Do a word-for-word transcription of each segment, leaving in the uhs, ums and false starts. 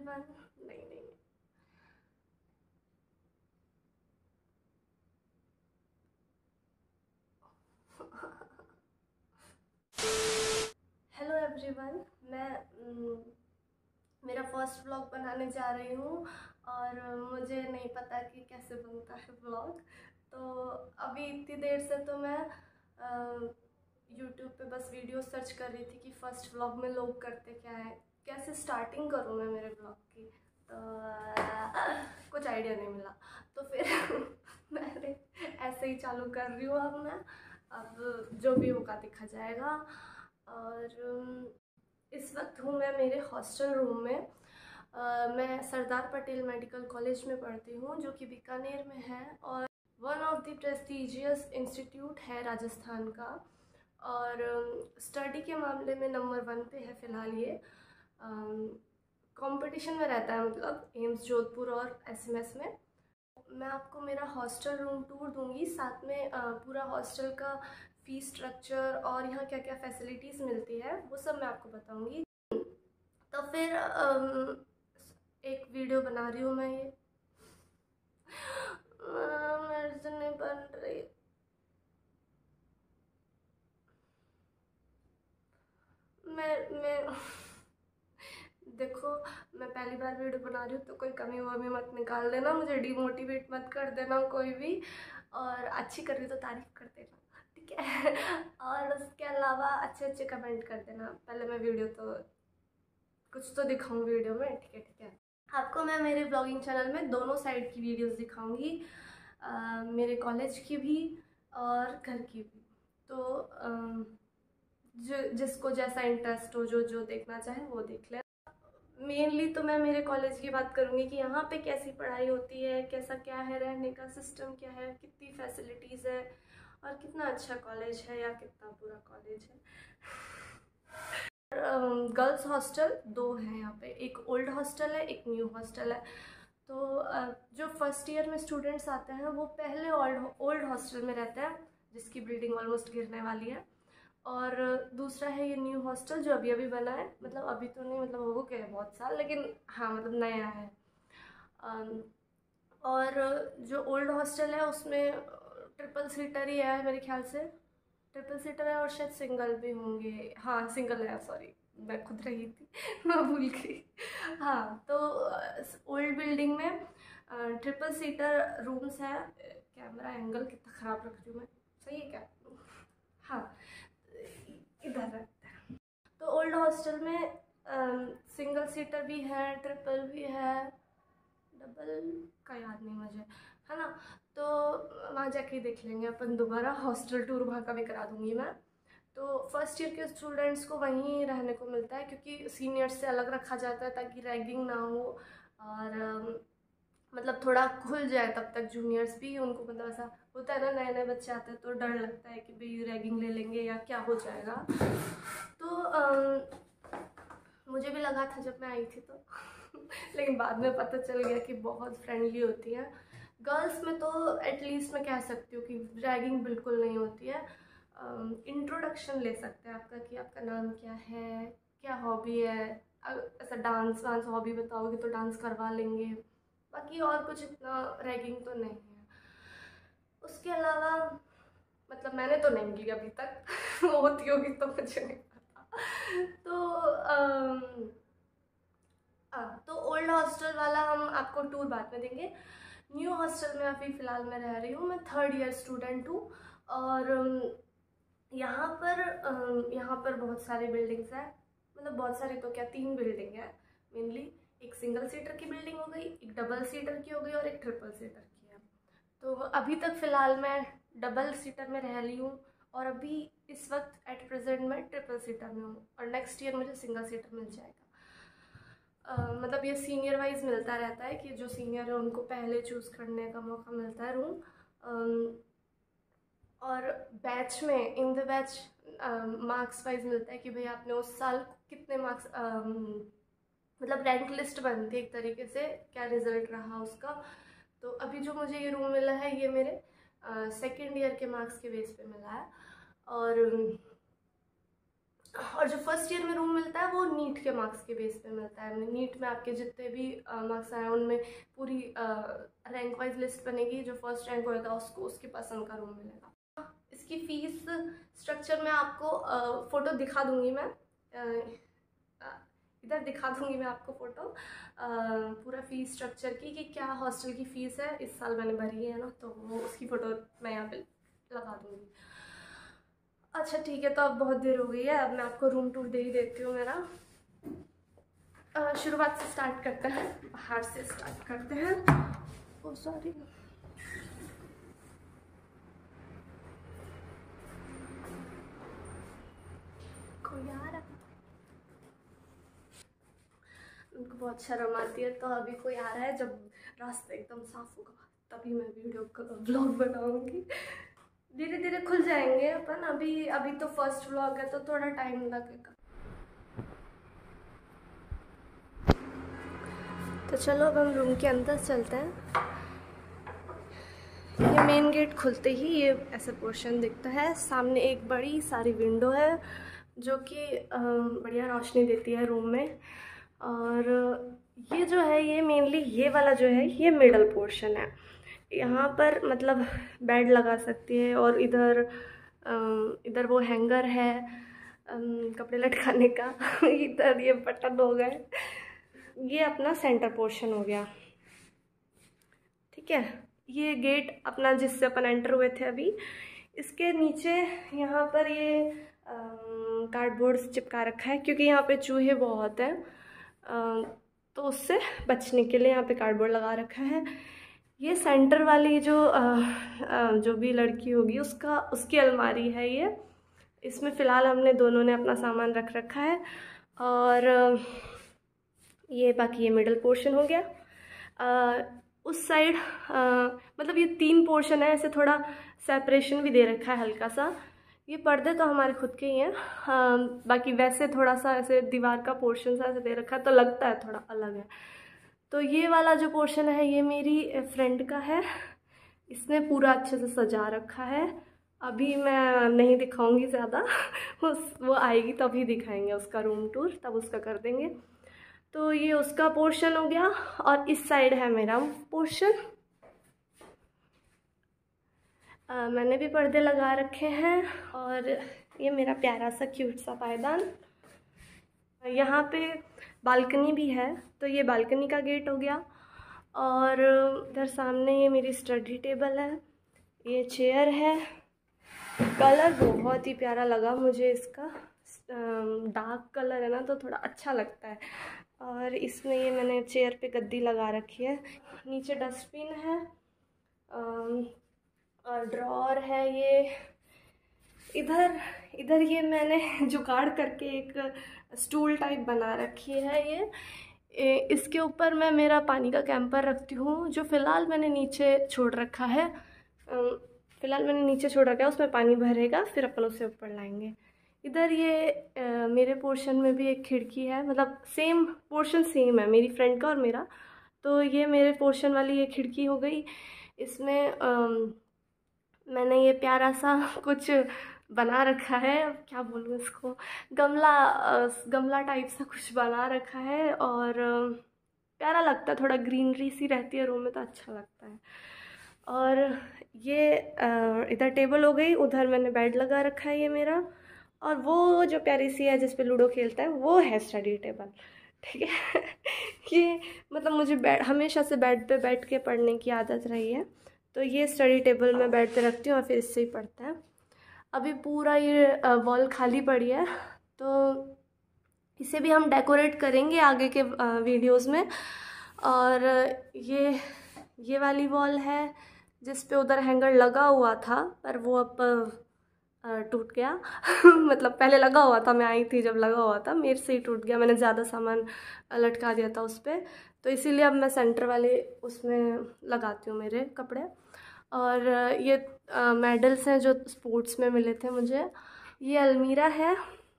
Everyone. नहीं नहीं hello everyone, मैं न, मेरा फर्स्ट व्लॉग बनाने जा रही हूँ और मुझे नहीं पता कि कैसे बनता है व्लॉग। तो अभी इतनी देर से तो मैं यूट्यूब पे बस वीडियो सर्च कर रही थी कि फ़र्स्ट व्लॉग में लोग करते क्या है, कैसे स्टार्टिंग करूँ मैं मेरे व्लॉग की। तो आ, कुछ आइडिया नहीं मिला, तो फिर मैंने ऐसे ही चालू कर रही हूँ। अब मैं अब जो भी होगा देखा जाएगा। और इस वक्त हूँ मैं मेरे हॉस्टल रूम में। uh, मैं सरदार पटेल मेडिकल कॉलेज में पढ़ती हूँ, जो कि बीकानेर में है और one of the prestigious institute है राजस्थान का। और स्टडी के मामले में नंबर वन पे है फ़िलहाल ये। कंपटीशन में रहता है, मतलब एम्स जोधपुर और एसएमएस में। मैं आपको मेरा हॉस्टल रूम टूर दूंगी, साथ में पूरा हॉस्टल का फीस स्ट्रक्चर और यहाँ क्या क्या फैसिलिटीज़ मिलती है वो सब मैं आपको बताऊंगी। तो फिर एक वीडियो बना रही हूँ मैं। ये मेरे से नहीं बन रही। मैं मैं देखो, मैं पहली बार वीडियो बना रही हूँ तो कोई कमी वमी मत निकाल देना, मुझे डिमोटिवेट मत कर देना कोई भी। और अच्छी कर रही तो तारीफ कर देना, ठीक है। और उसके अलावा अच्छे अच्छे कमेंट कर देना। पहले मैं वीडियो तो कुछ तो दिखाऊँ वीडियो में, ठीक है ठीक है। आपको मैं मेरे ब्लॉगिंग चैनल में दोनों साइड की वीडियोस दिखाऊंगी, मेरे कॉलेज की भी और घर की भी। तो आ, जो जिसको जैसा इंटरेस्ट हो, जो जो देखना चाहे वो देख ले। मेनली तो मैं मेरे कॉलेज की बात करूँगी कि यहाँ पे कैसी पढ़ाई होती है, कैसा क्या है, रहने का सिस्टम क्या है, कितनी फैसिलिटीज़ है और कितना अच्छा कॉलेज है या कितना बुरा कॉलेज है। गर्ल्स हॉस्टल दो हैं यहाँ पे, एक ओल्ड हॉस्टल है, एक न्यू हॉस्टल है। तो जो फर्स्ट ईयर में स्टूडेंट्स आते हैं वो पहले ओल्ड ओल्ड हॉस्टल में रहते हैं, जिसकी बिल्डिंग ऑलमोस्ट गिरने वाली है। और दूसरा है ये न्यू हॉस्टल जो अभी अभी बना है, मतलब अभी तो नहीं, मतलब हो गए बहुत साल, लेकिन हाँ मतलब नया है। और जो ओल्ड हॉस्टल है उसमें ट्रिपल सीटर ही है मेरे ख्याल से, ट्रिपल सीटर है और शायद सिंगल भी होंगे। हाँ सिंगल है, सॉरी मैं खुद रही थी मैं भूल गई। हाँ तो ओल्ड बिल्डिंग में ट्रिपल सीटर रूम्स है। कैमरा एंगल कितना ख़राब रख रही हूँ मैं, सही है क्या? हाँ इधर है। तो ओल्ड हॉस्टल में सिंगल सीटर भी है, ट्रिपल भी है, डबल का याद नहीं मुझे, है ना। तो वहाँ जाके देख लेंगे अपन दोबारा, हॉस्टल टूर वहाँ का भी करा दूँगी मैं। तो फर्स्ट ईयर के स्टूडेंट्स को वहीं रहने को मिलता है, क्योंकि सीनियर्स से अलग रखा जाता है ताकि रैगिंग ना हो। और मतलब थोड़ा खुल जाए तब तक जूनियर्स भी, उनको मतलब ऐसा होता है ना, नए नए बच्चे आते हैं तो डर लगता है कि भाई रैगिंग ले लेंगे या क्या हो जाएगा। तो आ, मुझे भी लगा था जब मैं आई थी तो लेकिन बाद में पता चल गया कि बहुत फ्रेंडली होती है। गर्ल्स में तो एटलीस्ट मैं कह सकती हूँ कि रैगिंग बिल्कुल नहीं होती है। इंट्रोडक्शन ले सकते हैं आपका, कि आपका नाम क्या है, क्या हॉबी है, ऐसा डांस वांस हॉबी बताओगे तो डांस करवा लेंगे, बाकी और कुछ इतना रैगिंग तो नहीं है। उसके अलावा मतलब मैंने तो नहीं की अभी तक होती होगी तो मुझे नहीं पता। तो आम, आ, तो ओल्ड हॉस्टल वाला हम आपको टूर बाद में देंगे। न्यू हॉस्टल में अभी फ़िलहाल मैं रह रही हूँ, मैं थर्ड ईयर स्टूडेंट हूँ। और यहाँ पर यहाँ पर बहुत सारी बिल्डिंग्स हैं, मतलब बहुत सारी तो क्या, तीन बिल्डिंग है मेनली। एक सिंगल सीटर की बिल्डिंग हो गई, एक डबल सीटर की हो गई और एक ट्रिपल सीटर की है। तो अभी तक फ़िलहाल मैं डबल सीटर में रह रही हूँ और अभी इस वक्त एट प्रेजेंट मैं ट्रिपल सीटर में हूँ और नेक्स्ट ईयर मुझे सिंगल सीटर मिल जाएगा। Uh, मतलब ये सीनियर वाइज मिलता रहता है कि जो सीनियर है उनको पहले चूज़ करने का मौका मिलता है रूम। um, और बैच में in the batch marks wise मिलता है कि भाई आपने उस साल कितने मार्क्स, मतलब रैंक लिस्ट बनती है एक तरीके से, क्या रिजल्ट रहा उसका। तो अभी जो मुझे ये रूम मिला है ये मेरे सेकेंड ईयर के मार्क्स के बेस पे मिला है। और और जो फर्स्ट ईयर में रूम मिलता मिलता है वो नीट के मार्क्स के बेस पे मिलता है। नीट में आपके जितने भी मार्क्स आए उनमें पूरी रैंक वाइज लिस्ट बनेगी, जो फर्स्ट रैंक होएगा उसको उसकी पसंद का रूम मिलेगा। इसकी फ़ीस स्ट्रक्चर में आपको फ़ोटो दिखा दूँगी मैं, इधर दिखा दूँगी मैं आपको फ़ोटो पूरा फ़ीस स्ट्रक्चर की कि क्या हॉस्टल की फ़ीस है। इस साल मैंने भरी है ना, तो वो उसकी फ़ोटो मैं यहाँ पे लगा दूँगी। अच्छा ठीक है, तो अब बहुत देर हो गई है, अब मैं आपको रूम टूर दे ही देती हूँ मेरा। शुरुआत से स्टार्ट करते हैं, बाहर से स्टार्ट करते हैं। ओ सॉरी, कोई आ रहा है, उनको बहुत शर्म आती है, तो अभी कोई आ रहा है, जब रास्ता एकदम साफ होगा तभी मैं वीडियो ब्लॉग बनाऊंगी। धीरे धीरे खुल जाएंगे अपन, अभी अभी तो फर्स्ट व्लॉग है तो थोड़ा टाइम लगेगा। तो चलो अब हम रूम के अंदर चलते हैं। ये मेन गेट खुलते ही ये ऐसा पोर्शन दिखता है, सामने एक बड़ी सारी विंडो है जो कि बढ़िया रोशनी देती है रूम में। और ये जो है ये मेनली ये वाला जो है ये मिडल पोर्शन है, यहाँ पर मतलब बेड लगा सकती है। और इधर इधर वो हैंगर है कपड़े लटकाने का इधर ये बटन हो गए। ये अपना सेंटर पोर्शन हो गया, ठीक है। ये गेट अपना जिससे अपन एंटर हुए थे अभी, इसके नीचे यहाँ पर ये कार्डबोर्ड चिपका रखा है क्योंकि यहाँ पे चूहे बहुत हैं, तो उससे बचने के लिए यहाँ पे कार्डबोर्ड लगा रखा है। ये सेंटर वाली जो आ, आ, जो भी लड़की होगी उसका उसकी अलमारी है ये, इसमें फ़िलहाल हमने दोनों ने अपना सामान रख रखा है। और ये बाकी ये मिडल पोर्शन हो गया। आ, उस साइड मतलब ये तीन पोर्शन है, ऐसे थोड़ा सेपरेशन भी दे रखा है हल्का सा। ये पर्दे तो हमारे खुद के ही हैं, बाकी वैसे थोड़ा सा ऐसे दीवार का पोर्शन सा ऐसे दे रखा है तो लगता है थोड़ा अलग है। तो ये वाला जो पोर्शन है ये मेरी फ्रेंड का है, इसने पूरा अच्छे से सजा रखा है। अभी मैं नहीं दिखाऊंगी ज़्यादा उस वो आएगी तभी दिखाएंगे उसका रूम टूर, तब उसका कर देंगे। तो ये उसका पोर्शन हो गया और इस साइड है मेरा पोर्शन। मैंने भी पर्दे लगा रखे हैं और ये मेरा प्यारा सा क्यूट सा पायदान। यहाँ पे बालकनी भी है, तो ये बालकनी का गेट हो गया। और इधर सामने ये मेरी स्टडी टेबल है, ये चेयर है। कलर बहुत ही प्यारा लगा मुझे इसका, डार्क कलर है ना तो थोड़ा अच्छा लगता है। और इसमें ये मैंने चेयर पे गद्दी लगा रखी है, नीचे डस्टबिन है और ड्रॉअर है। ये इधर इधर ये मैंने जुगाड़ करके एक स्टूल टाइप बना रखी है। ये इसके ऊपर मैं मेरा पानी का कैंपर रखती हूँ, जो फ़िलहाल मैंने नीचे छोड़ रखा है। फ़िलहाल मैंने नीचे छोड़ रखा है, उसमें पानी भरेगा फिर अपन उसे ऊपर लाएंगे। इधर ये आ, मेरे पोर्शन में भी एक खिड़की है, मतलब सेम पोर्शन सेम है मेरी फ्रेंड का और मेरा। तो ये मेरे पोर्शन वाली ये खिड़की हो गई। इसमें आ, मैंने ये प्यारा सा कुछ बना रखा है, अब क्या बोलूँ इसको, गमला गमला टाइप सा कुछ बना रखा है और प्यारा लगता है, थोड़ा ग्रीनरी सी रहती है रूम में तो अच्छा लगता है। और ये इधर टेबल हो गई, उधर मैंने बेड लगा रखा है ये मेरा। और वो जो प्यारी सी है जिस पे लूडो खेलता है वो है स्टडी टेबल, ठीक है। ये मतलब मुझे बेड हमेशा से बेड पे बैठ के पढ़ने की आदत रही है, तो ये स्टडी टेबल मैं बेड पे रखती हूँ और फिर इससे ही पढ़ता है। अभी पूरा ये वॉल खाली पड़ी है, तो इसे भी हम डेकोरेट करेंगे आगे के वीडियोस में। और ये ये वाली वॉल है जिस पे उधर हैंगर लगा हुआ था, पर वो अब टूट गया मतलब पहले लगा हुआ था, मैं आई थी जब लगा हुआ था, मेरे से ही टूट गया, मैंने ज़्यादा सामान लटका दिया था उस पर, तो इसीलिए अब मैं सेंटर वाले उसमें लगाती हूँ मेरे कपड़े। और ये मेडल्स हैं जो स्पोर्ट्स में मिले थे मुझे। ये अलमीरा है,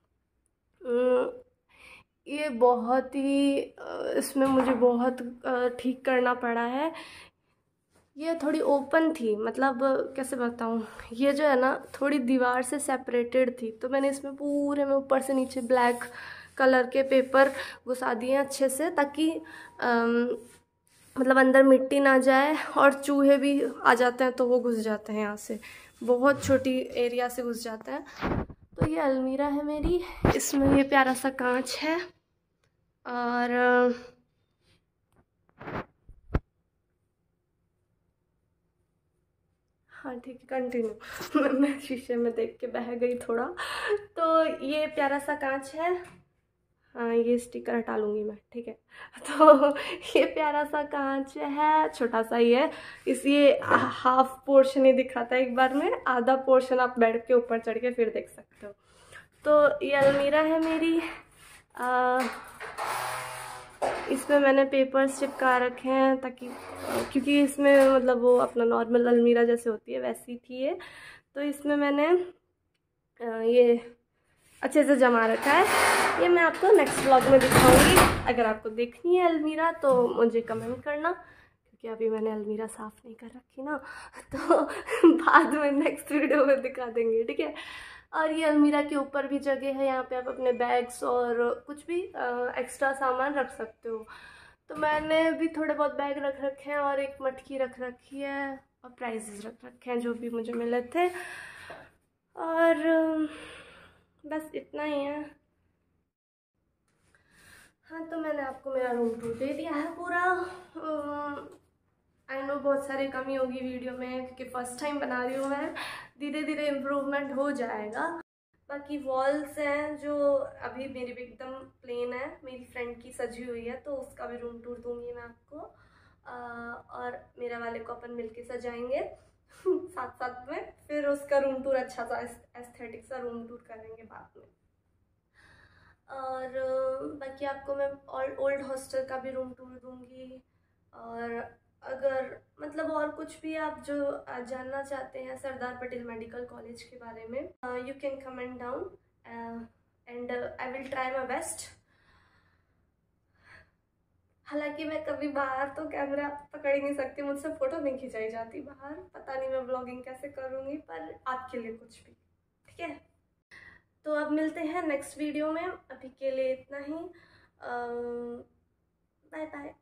ये बहुत ही इसमें मुझे बहुत ठीक करना पड़ा है। ये थोड़ी ओपन थी, मतलब कैसे बताऊँ, ये जो है ना थोड़ी दीवार से सेपरेटेड थी, तो मैंने इसमें पूरे में ऊपर से नीचे ब्लैक कलर के पेपर घुसा दिए हैं अच्छे से, ताकि मतलब अंदर मिट्टी ना जाए, और चूहे भी आ जाते हैं तो वो घुस जाते हैं यहाँ से, बहुत छोटी एरिया से घुस जाते हैं। तो ये अलमीरा है मेरी, इसमें ये प्यारा सा कांच है। और हाँ ठीक है, कंटिन्यू। मैं शीशे में देख के बह गई थोड़ा। तो ये प्यारा सा कांच है। हाँ, ये स्टिकर हटा लूँगी मैं, ठीक है। तो ये प्यारा सा कांच है, छोटा सा ही है। इस ये हाफ पोर्शन ही दिखाता है एक बार में, आधा पोर्शन आप बेड के ऊपर चढ़ के फिर देख सकते हो। तो ये अलमीरा है मेरी। आ, इसमें मैंने पेपर्स चिपका रखे हैं, ताकि क्योंकि इसमें मतलब वो अपना नॉर्मल अलमीरा जैसे होती है वैसी थी ये, तो इसमें मैंने ये अच्छे से जमा रखा है। ये मैं आपको नेक्स्ट व्लॉग में दिखाऊंगी। अगर आपको देखनी है अलमीरा तो मुझे कमेंट करना, क्योंकि अभी मैंने अलमीरा साफ़ नहीं कर रखी ना, तो बाद में नेक्स्ट वीडियो में दिखा देंगे, ठीक है। और ये अलमीरा के ऊपर भी जगह है, यहाँ पे आप अपने बैग्स और कुछ भी एक्स्ट्रा सामान रख सकते हो। तो मैंने भी थोड़े बहुत बैग रख रखे हैं, और एक मटकी रख रखी है, और प्राइजेस रख रखे हैं जो भी मुझे मिले थे। और बस इतना ही है। हाँ, तो मैंने आपको मेरा रूम टूर दे दिया है पूरा। आई नो बहुत सारी कमी होगी वीडियो में, क्योंकि फर्स्ट टाइम बना रही हूँ मैं। धीरे धीरे इम्प्रूवमेंट हो जाएगा। बाकी वॉल्स हैं जो अभी मेरी भी एकदम प्लेन है, मेरी फ्रेंड की सजी हुई है, तो उसका भी रूम टूर दूंगी मैं आपको। आ, और मेरा वाले को अपन मिलके सजाएंगे साथ साथ में, फिर उसका रूम टूर अच्छा सा एस्थेटिक सा रूम टूर करेंगे बाद में। और बाकी आपको मैं ओल्ड हॉस्टल का भी रूम टूर दूंगी। और अगर मतलब और कुछ भी आप जो जानना चाहते हैं सरदार पटेल मेडिकल कॉलेज के बारे में, you can comment down and I will try my best. हालांकि मैं कभी बाहर तो कैमरा पकड़ ही नहीं सकती, मुझसे फ़ोटो नहीं खिंचाई जाती बाहर, पता नहीं मैं ब्लॉगिंग कैसे करूँगी, पर आपके लिए कुछ भी, ठीक है। तो अब मिलते हैं नेक्स्ट वीडियो में, अभी के लिए इतना ही। Bye bye.